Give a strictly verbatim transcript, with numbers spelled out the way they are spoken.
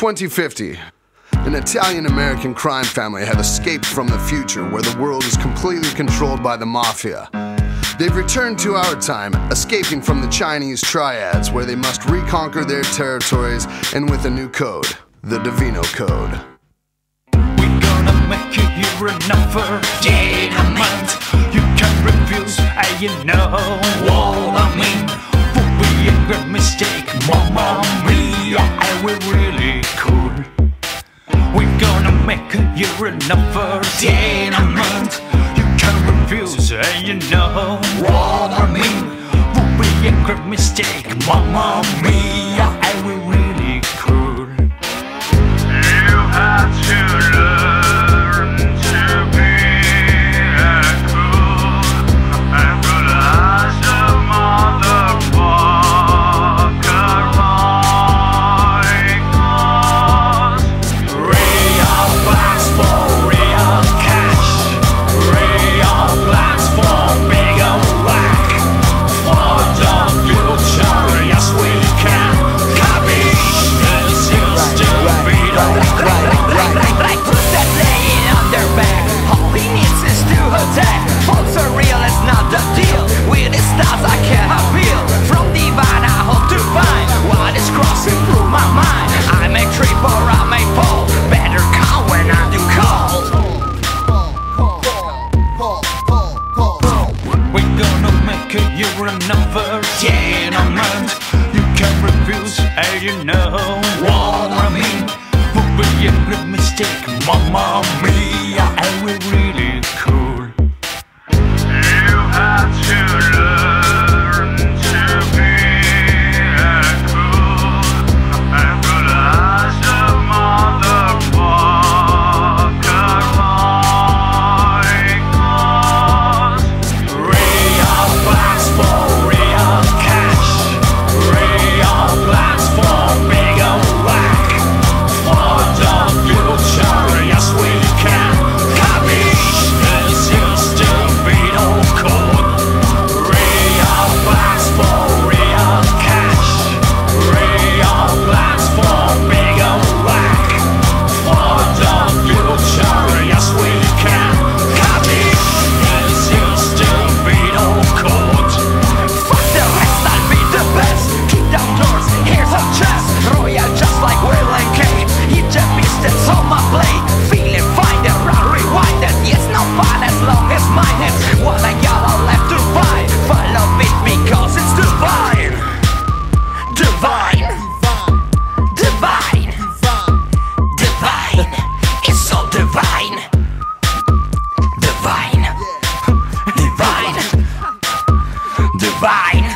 twenty fifty. An Italian-American crime family have escaped from the future where the world is completely controlled by the mafia. They've returned to our time, escaping from the Chinese triads where they must reconquer their territories, and with a new code, the Divino Code. We're gonna make you hear another dynamite. You can't refuse, and you know what I mean. But we a great mistake, Mamma Mia, and we're really cool. We're gonna make you hear another dynamite. You can't refuse, and you know what I mean. But we a great mistake, Mamma Mia, and we're really cool. You have to learn to be a cool and good as a motherfucker like us. Real blacks for real cash, real blacks for bigger whack. For the future, yes we can. Capiche? This used to be the put that laying on their back. All he needs is to attack. Folks are real, it's not the deal. With his stars I can't appeal. From divine I hope to find what is crossing through my mind. I may trip or I may fall. Better call when I do call. We're gonna make a year another dynamite. You can't refuse, and you know what I mean. But we a great mistake, Mamma Mia, and we're really cool. You have to learn to be a cool and good as a motherfucker like us. Real blacks for real cash, real blacks for bigger whack. For the future, yes we can. Capiche? This used to be no code. Real blacks for real cash, real blacks for bigger whack. For the future, yes we can. Capiche? This used to be no code. Fuck the rest, I'll be the best. Keep down doors, here's a chest. Royal just like Will and Kate. Egypt beast that's on my blade. Feeling fine, the round rewinded. Yes, no fun as long as mine is. What I got all left to find. Follow it because it's divine. Divine. Divine. Divine. It's so divine. Divine. Divine. Divine.